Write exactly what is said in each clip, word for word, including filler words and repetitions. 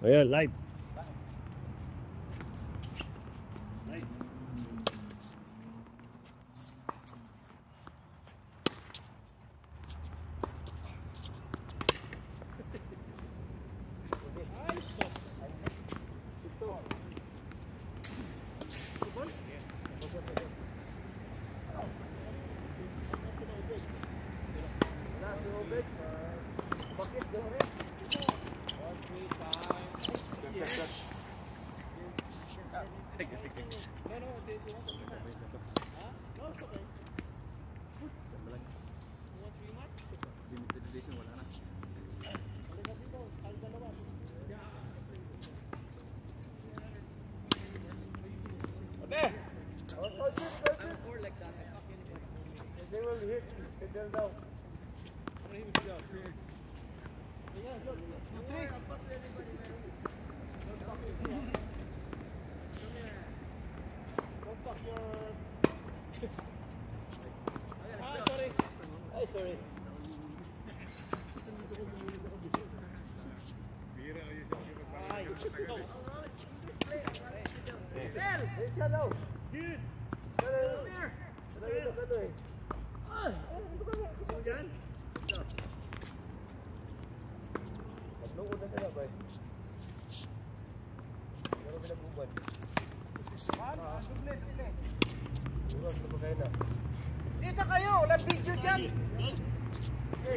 Ayan, live. Live. They will hit, hit them down. Ah, sorry. Ay, sorry. Ay, hello. Good. Hello. Hello. Ah, ano yan? Tatlong una na ba? Meron pinag-ubad. Ah, dublet, dublet. Uras na ba kayo na? Dito kayo! Walang video dyan! Okay.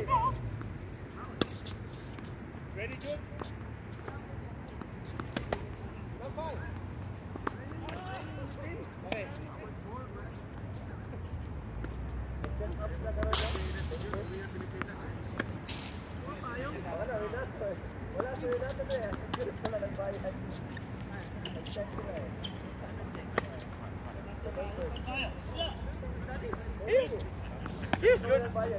Ready, Jun? Bye-bye! Okay. Wala sa ina ito eh. Siguro pala nagbayad. Nag-check sila eh. He's good. Nagbayad.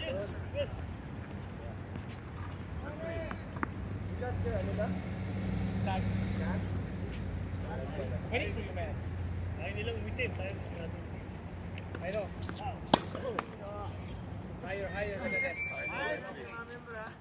Sigat ka, ano ba? Tag. Tag? Pwede ito yung man. Ayaw nilang umitin. Tayo gusto natin. I know. Higher, higher. Higher. Remember ah.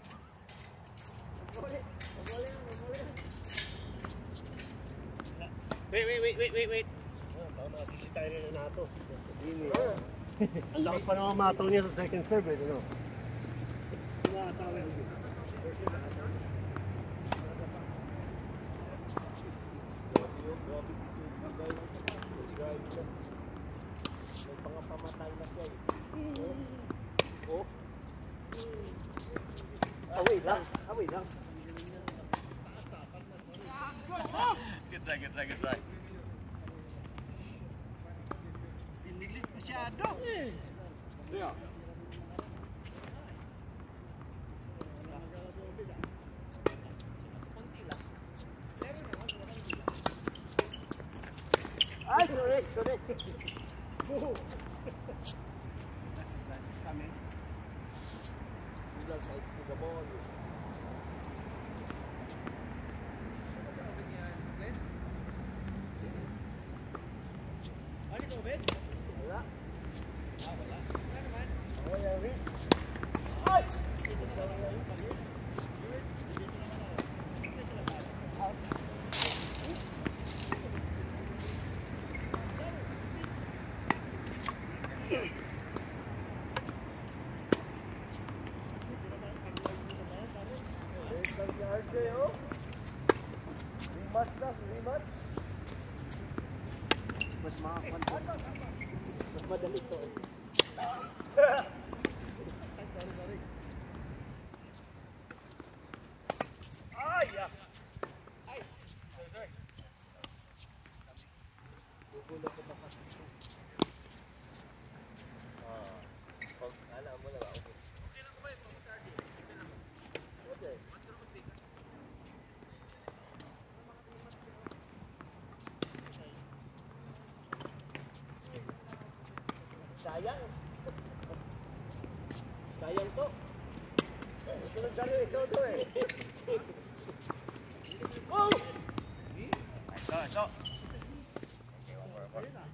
Wait, wait, wait, wait, wait, wait. Oh, nakasisi tayo rin na nato. Ang lakas pa naman mataw niya sa second serve eh, ano? Nakatawa yun. May pangapamatay na siya eh. Oh. Away lang, away lang. Good try, good try, good try. Piniglis masyado. Yeah. Ay, sorry, sorry. Move. It's coming. You got to put the ball. Ano ito, Ben? Wala. Ah, wala. Wala naman. Wala wrist. Ay! R J, oh. Rematch na, rematch. Mas makakuan to. Mas madali to eh. Sorry, sorry. Ay! Ay! Sorry, sorry. Bubulog ko pa kasi. Ah, pag alam mo na ba? Okay lang ko ba yung pag-charge? Okay. Sayang. Sayang to. Ito lang dali, ikaw to eh. Oh! Ito, ito. Okay, one more, one more.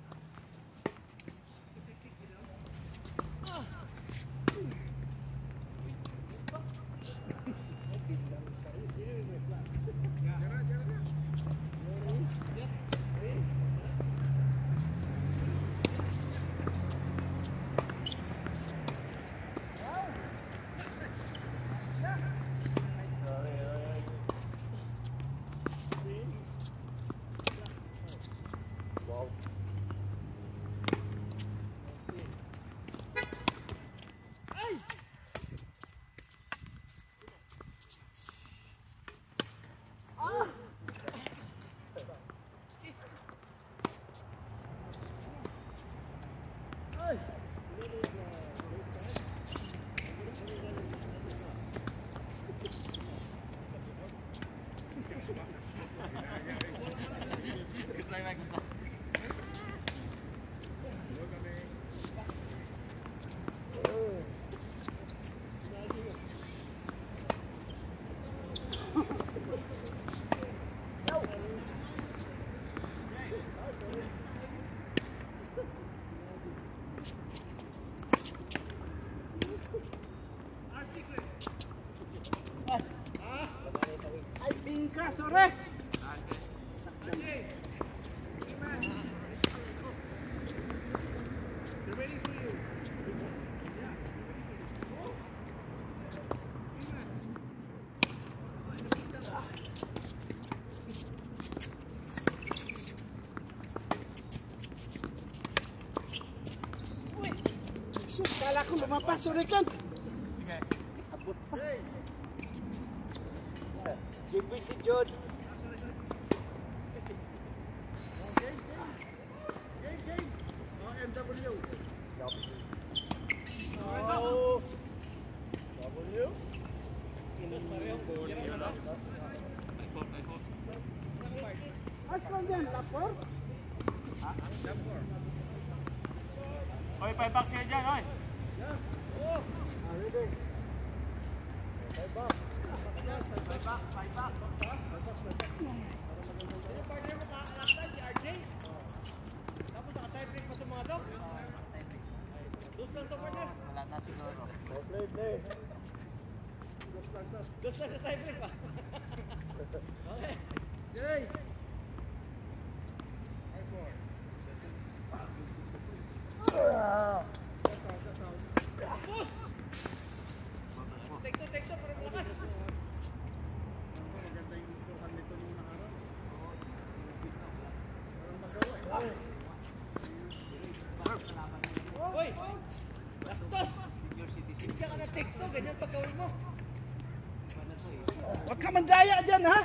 Tingin ka, sorry. Kala ko lumapas, sorry kan. Abot pa. J B si John. M W. Oh. W. Asal din, lapor? Ha? Lapor. Oy, five bucks yan dyan, oy. Oh. Ready. Five bucks. Five bucks, five bucks. Yung partner mo kakalaktan si R J. Tapos naka-tie-break pa itong mga dog. Dos lang ito, partner. Wala na siguro. Play, play. Dos lang sa tie-break pa. Okay. Jay. Tapos! Take to, take to, para malakas. Maganda yung tuhan nito nung nakaraan. Parang magawa eh. Hoy! Gastos! Hindi ka na take to, ganyan paggawin mo. Huwag ka mandaya dyan, ha?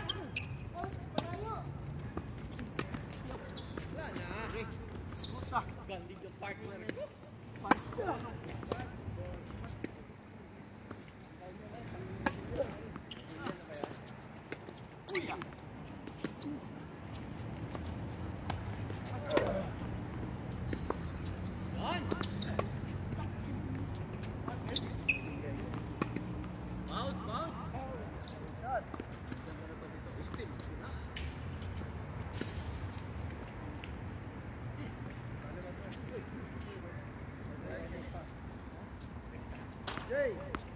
Wala na. Puta, gandig yung partner ko. Partner. Uya. Yan. Bounce, bounce. Yan. Steam. Jay.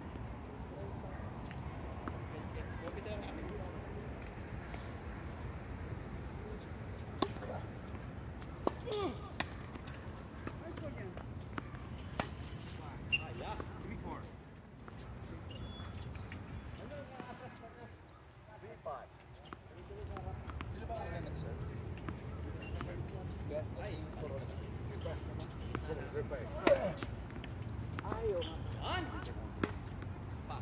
Ayaw. Yan. Pa.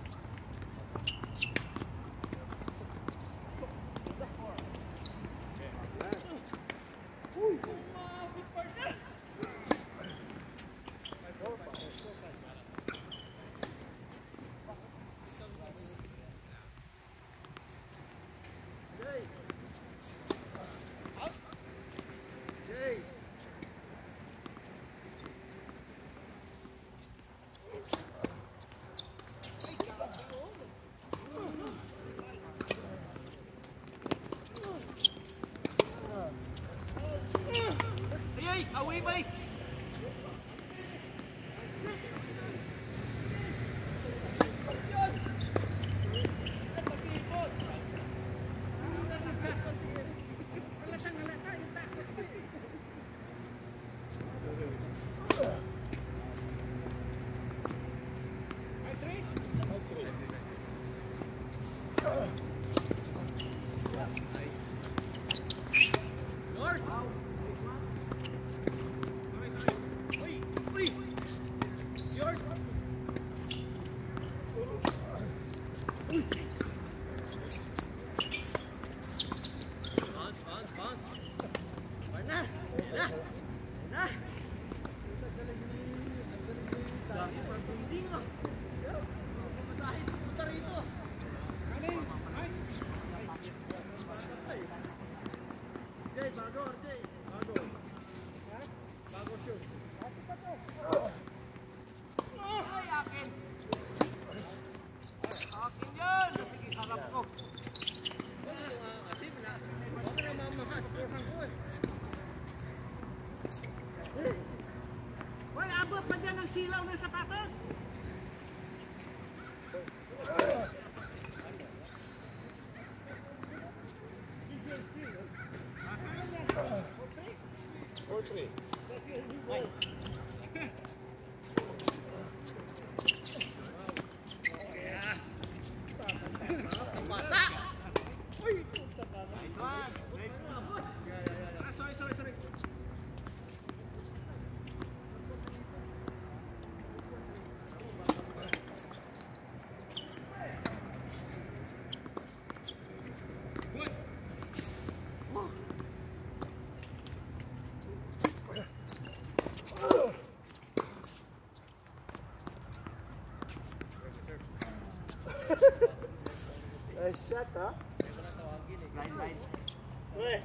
Uy. Umabit partner. Jay. Out. Jay. Ay, away ba? Jay, bago, Jay. Bago. Ha? Bago shoes. Ate pa to. Ay, akin. Akin yan. Sige, harap ko. Kasi wala. Huwag na mamakas. Purang ko eh. Hoy, abot pa dyan ang silaw ng sapatos. three. Nice shot, ha? Line, line. Uy!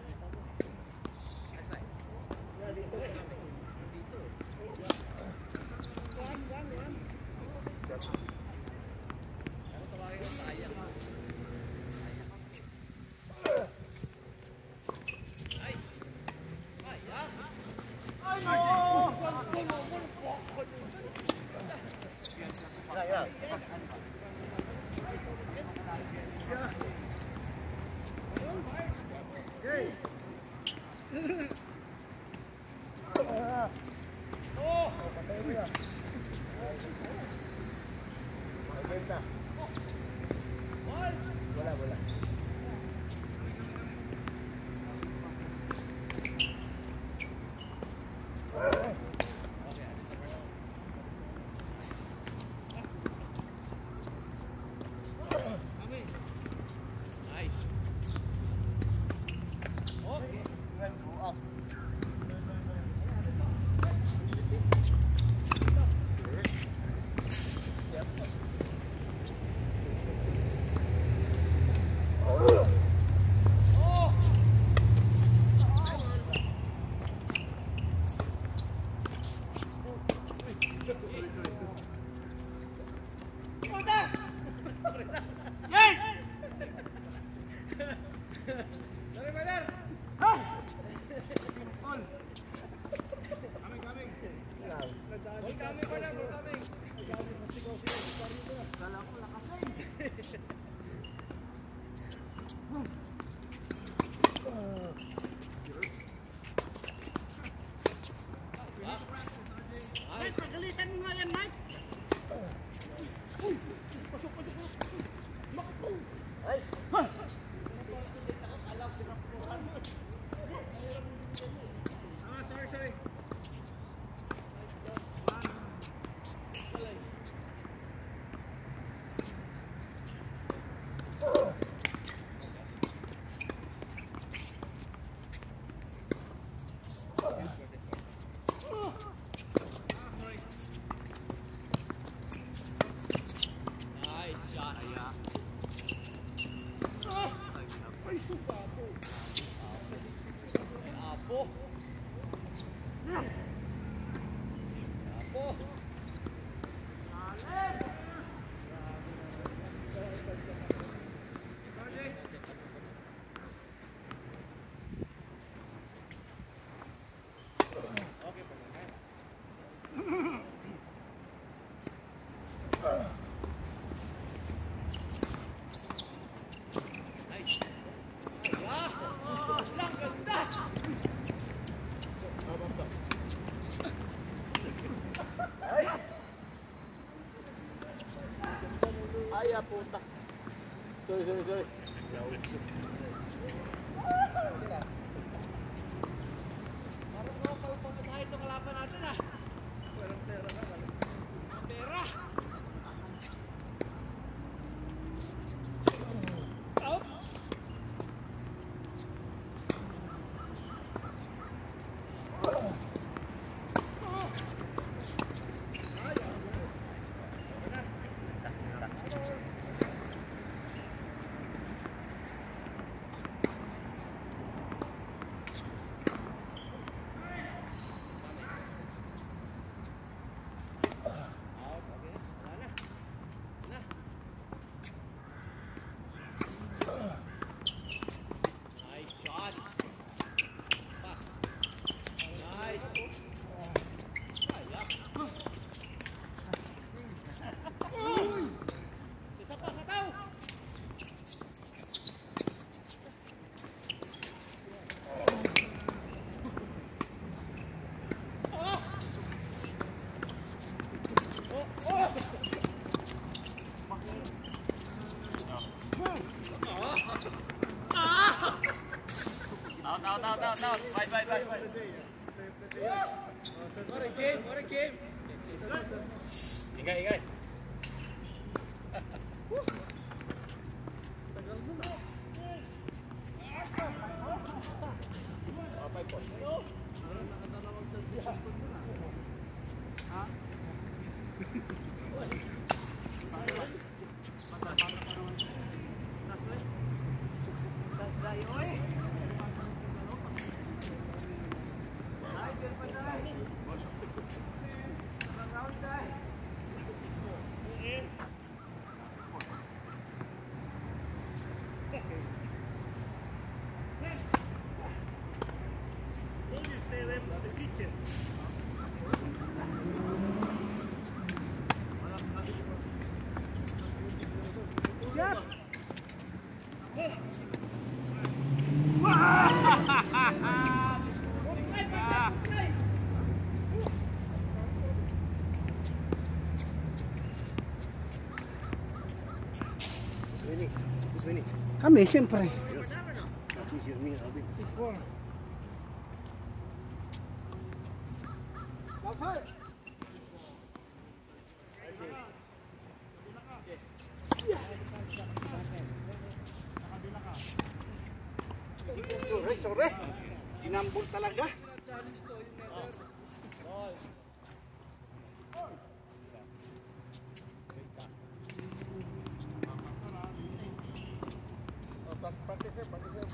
Wala, wala. Mike, pagalitan mo nga yan, Mike! Pasok, pasok, pasok! Ay! Ah, sorry, sorry. Ay, ah, puta. Sorry, sorry, sorry. Parang mga palpamasahe itong kalaban natin, ah. Walang pera na, walang pera. Out! Out, out, out, out. Bye, bye, bye, bye. What a game, what a game. Ingay, ingay. Tagal mo na. Kapay po. Parang nakadalawang sa dito na. Ha? Sasday, oy! Ay, beer pa day! Ilang round day! Kami, siyempre. Sorry, sorry. Ginambol talaga. Pati sir, pati sir.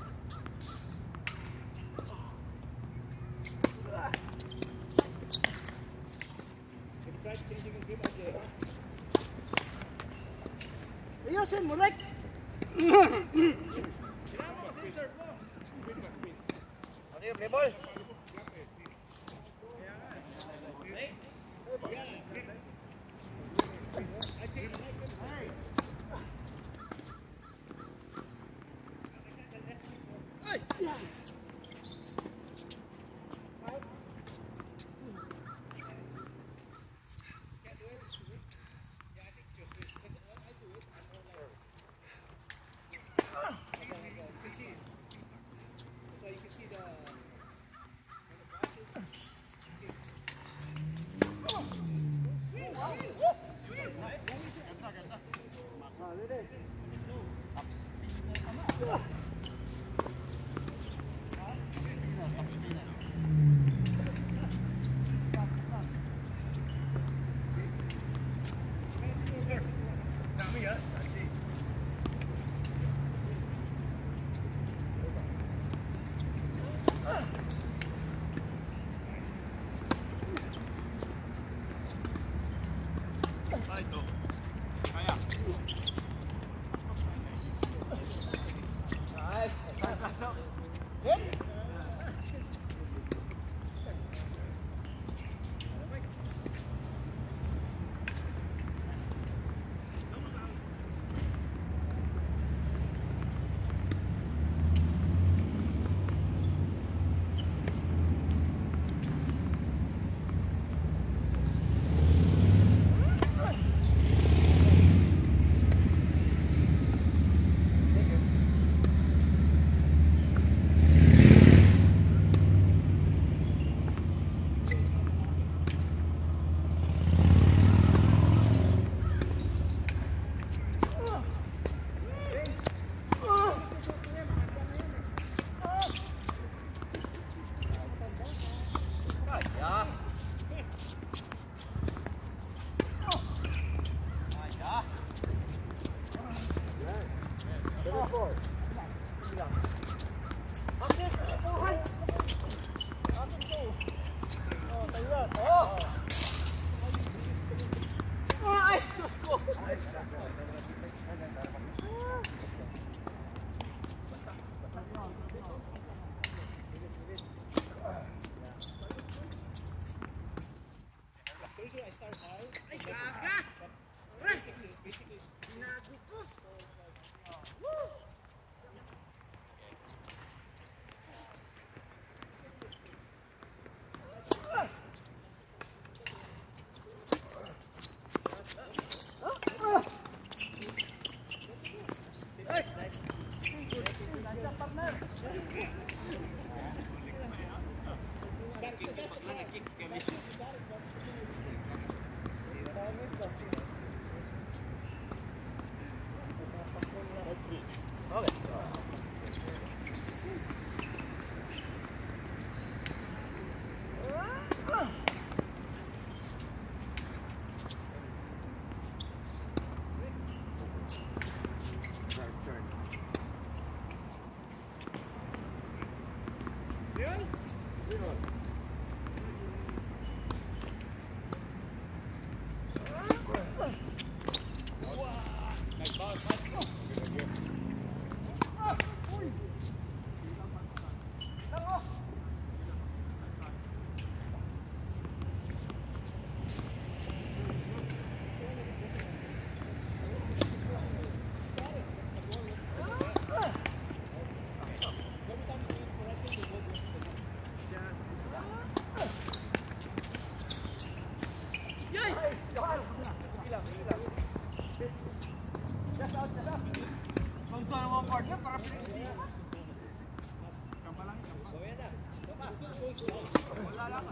Ayusin mo, Rick! Ano yung play ball? partner. Okay. Contoh nama partner para pilih. Wala lang.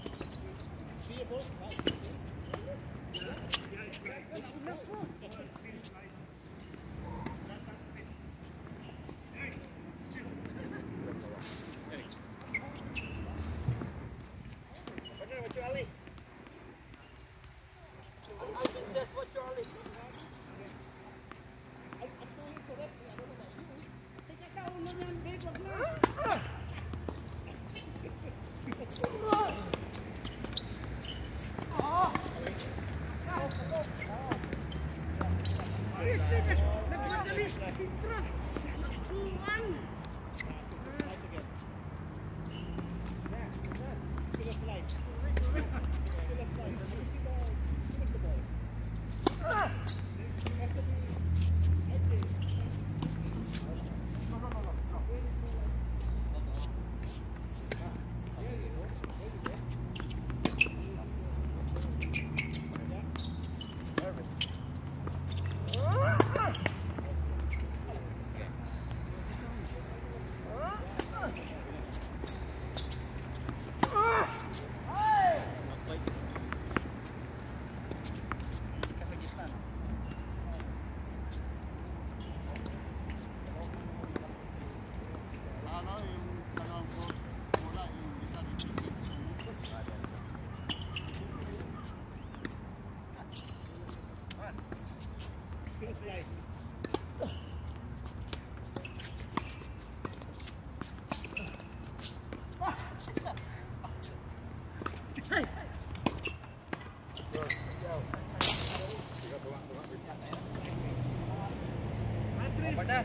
Partner.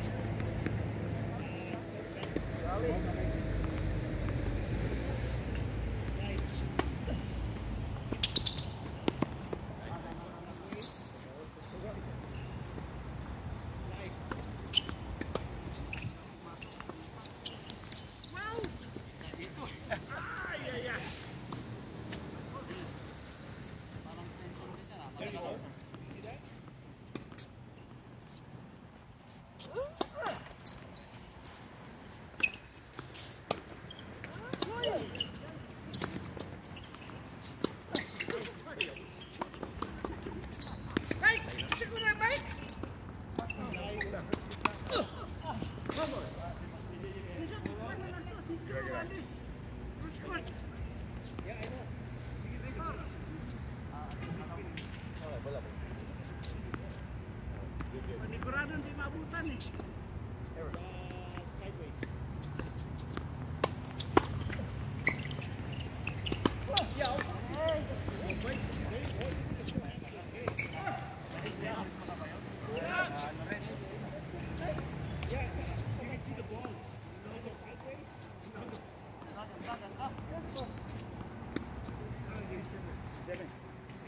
Paniguradan di mabutan eh. Sideways.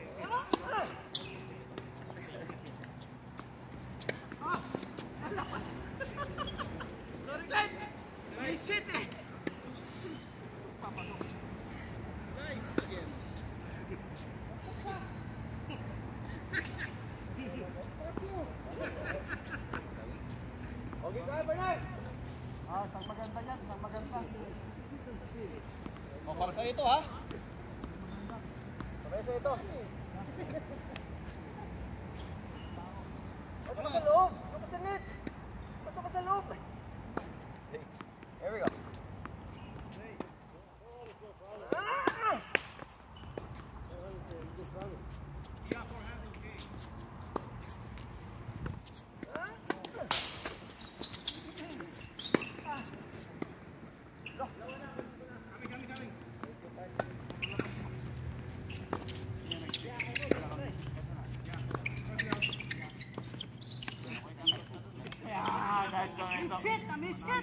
Seven. maganda yan, mas maganda. O, para sa'yo ito ha. Para sa ito. Pasok ka sa loob. Pasok ka sa net. Pasok ka sa loob. Here we go. Miss it! I miss it!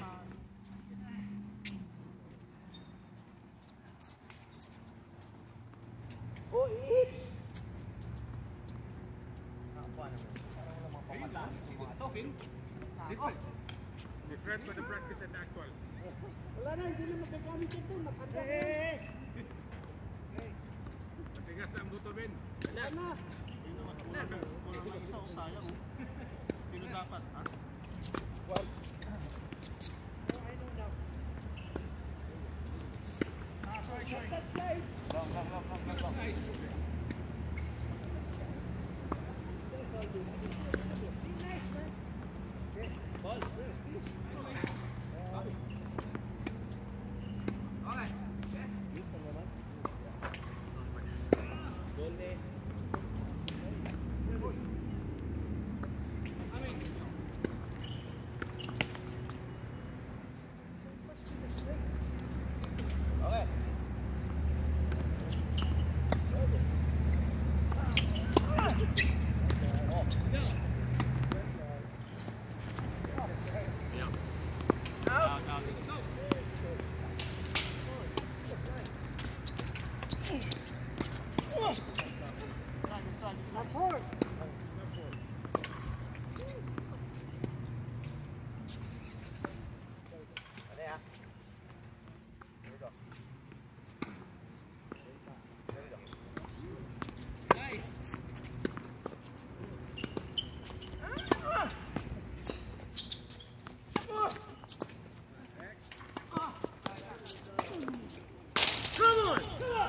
Oh, it's! Different for the practice and actual. Wala na, hindi na magagamit ito. Nakanda ko. Matigas na ang buto, Ben. Wala na. Kulang lang isa o sayang. Sino dapat, ha? That's nice. Long, long, long, long, long, long. Nice. Nice, man. Ball. Okay. Dito naman. Goal eh. Okay. Not four. Ano ya? Here we go. Here we go. Nice! Come on!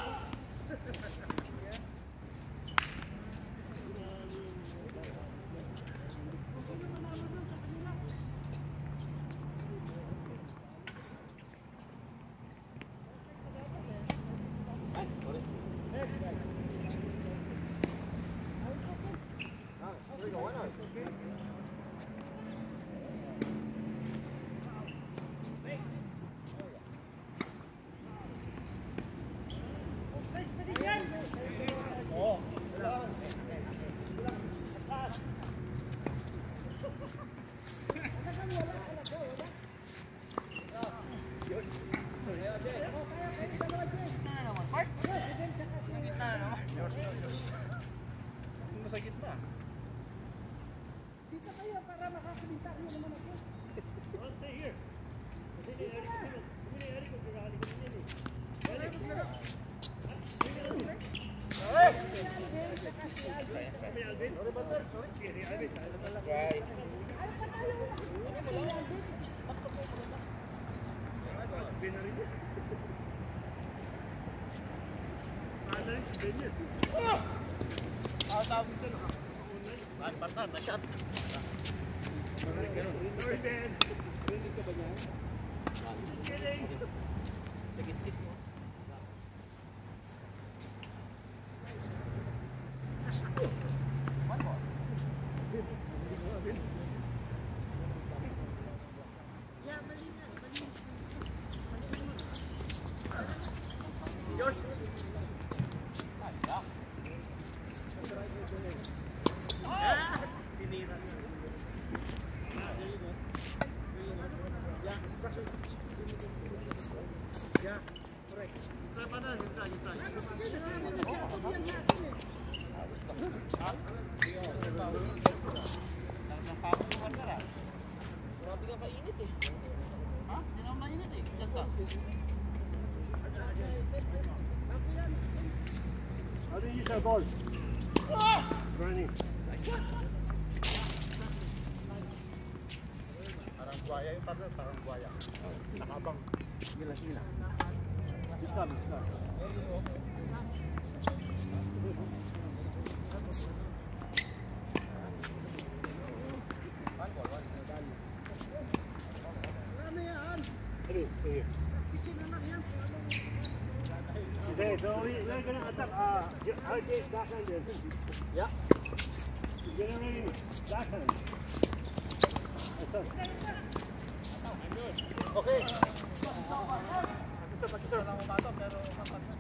Oh. Sa gitna. Dito kayo para makakabita nyo naman ako. I'll stay here. Hindi ni Eric. Hindi ni Eric. Hindi ni Eric. Eric. Kami Alvin. Sorry ba sir? Sorry. Sige, Alvin. Let's try. Alvin na rin yun. Paano rin si Ben yun? Ah, tawag dito no. Batan, na shot. Sorry Ben. Rinig ka ba niyan? Kidding. Legit mo. One more. Yeah, mali nga. Mali. Yours. Ah! Tinira. Yeah, correct. Try pa na. Try, try. Grabe nga kainit eh. Ha? Hindi naman mainit eh. Yan ka. How do you use that ball? Running. Parang Buaya yung partner, parang buaya. Nakabang. Gila, gila. Islam, Islam. Ano yan? Ano, sige. Isin na lang yan. Okay, so we, we're gonna attack uh, J- R J backhand there. Yeah. We're gonna ready backhand. Attack. Okay. Isa pa isa lang umato pero kapat na.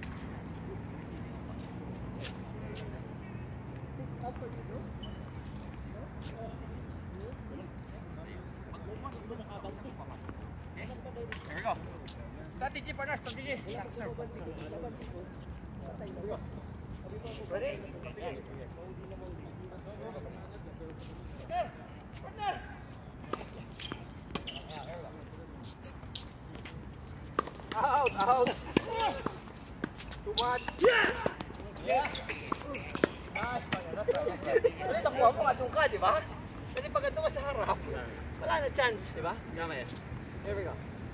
Here we go. Strategy, partner. Strategy. Ready? Partner. Out, out. Too much. Yeah. Nice, partner. That's right. That's right. Ulit nakuha mo, atong ka, di ba? Kasi pag ito ka sa harap, wala na chance, di ba? Gamay. Here we go.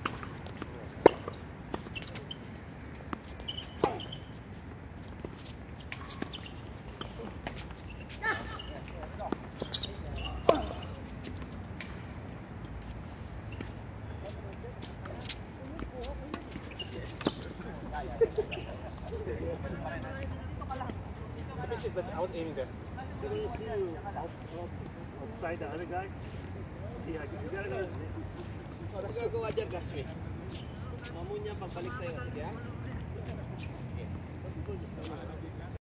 But I was aiming there. So when you see you out, out, outside the other guy, yeah, you gotta go. Ano gagawa dyan, classmate? Mamunya pagbalik sa'yo. Sige, ah?